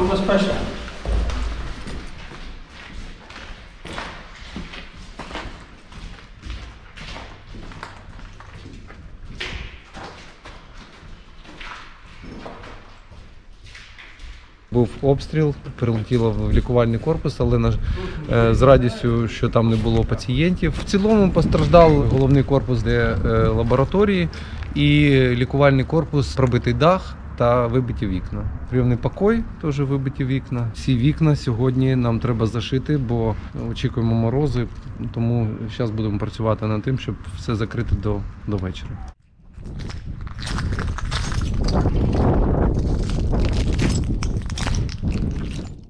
убезпечення. Був обстріл, прилетіло в лікувальний корпус, але з радістю, що там не було пацієнтів. В цілому постраждав головний корпус, де лабораторії, і лікувальний корпус, пробитий дах та вибиті вікна. Прийомний покой, теж вибиті вікна. Всі вікна сьогодні нам треба зашити, бо очікуємо морози, тому зараз будемо працювати над тим, щоб все закрити до вечора.